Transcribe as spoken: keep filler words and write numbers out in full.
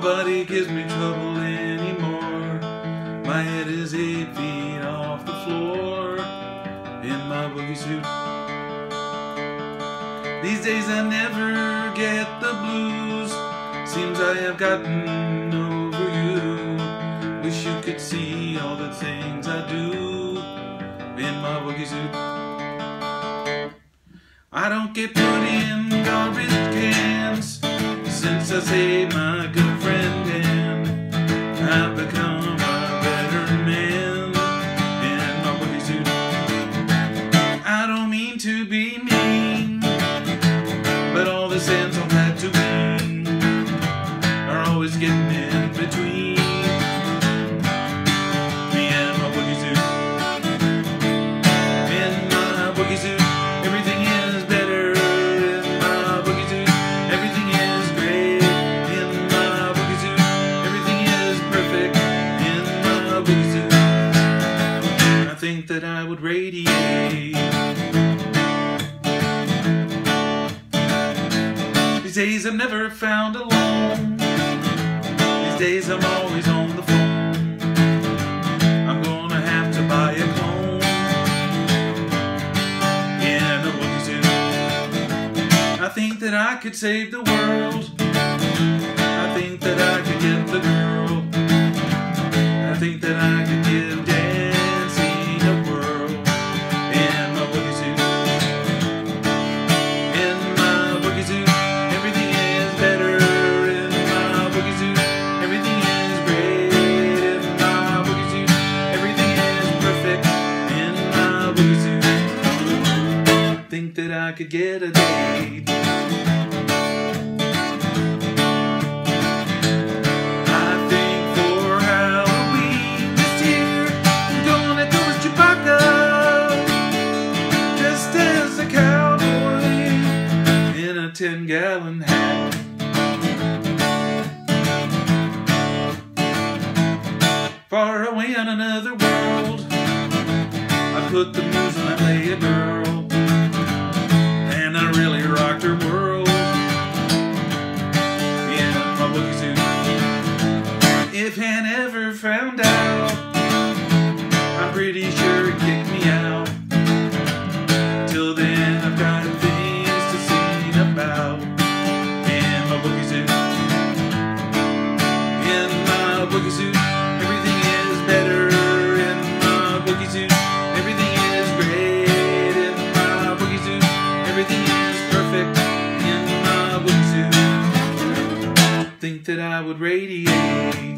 Nobody gives me trouble anymore. My head is eight feet off the floor in my Wookiee suit. These days I never get the blues. Seems I have gotten over you. Wish you could see all the things I do in my Wookiee suit. I don't get put in garbage cans since I saved my good friend, and I've become a better man in my Wookiee suit. I don't mean to be mean, but all the sands on Tatooine are always getting in between me and my Wookiee suit. In my Wookiee suit, everything is better. In my Wookiee suit, everything is great. In my Wookiee suit, everything is perfect. In my Wookiee suit, I think that I would radiate. These days I've never found alone. These days I'm always on the phone. I'm gonna have to buy a clone in a Wookiee suit. I think that I could save the world. I think that I could get the girl. I think that I could give dancing a whirl in my Wookiee suit. In my Wookiee suit, everything is better. In my Wookiee suit, everything is great. In my Wookiee suit, everything is perfect. In my Wookiee suit, think that I could get a date. I think for Halloween this year I'm gonna go as Chewbacca, dressed as a cowboy in a ten gallon hat. Far away on another world, I put the moves when I play a girl, and I really rocked her world in my Wookiee suit. If Han ever found out, I'm pretty sure he'd kick me out. Till then I've got things to sing about in my Wookiee suit. In my Wookiee suit, everything is better. In my Wookiee suit, everything is great. In my Wookiee suit, everything is perfect. In my Wookiee suit, think that I would radiate.